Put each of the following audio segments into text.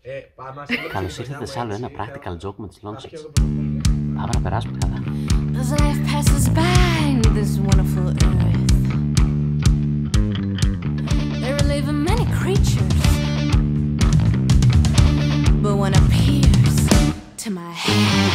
Καλώς ήρθατε σε άλλο ένα practical joke με τις Longshots. Πάμε να περάσουμε καλά. As life passes by this wonderful earth, there live many creatures, but one appears to my head.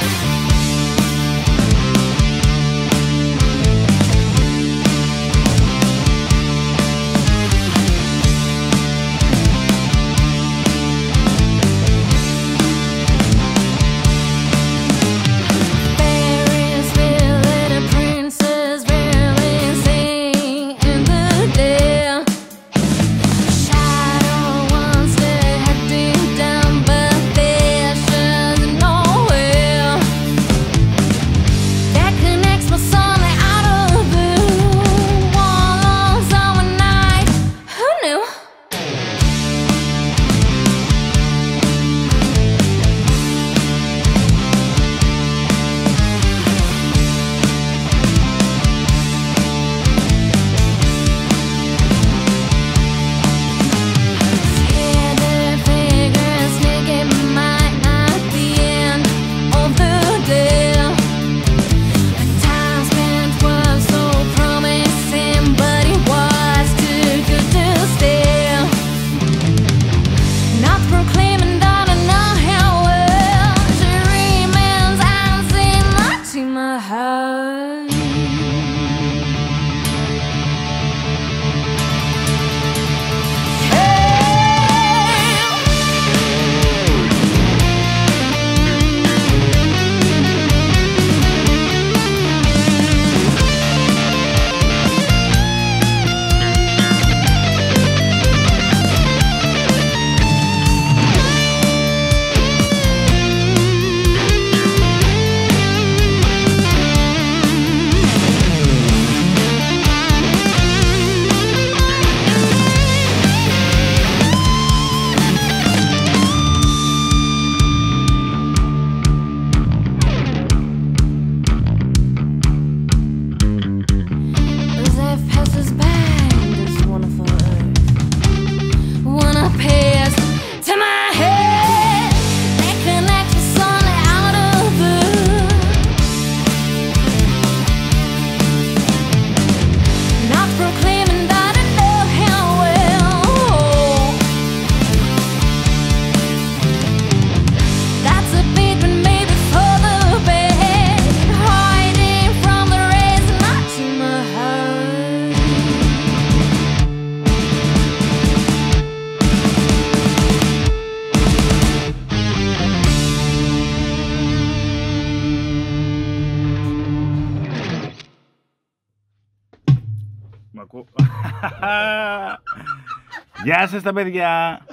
Γεια σας τα παιδιά!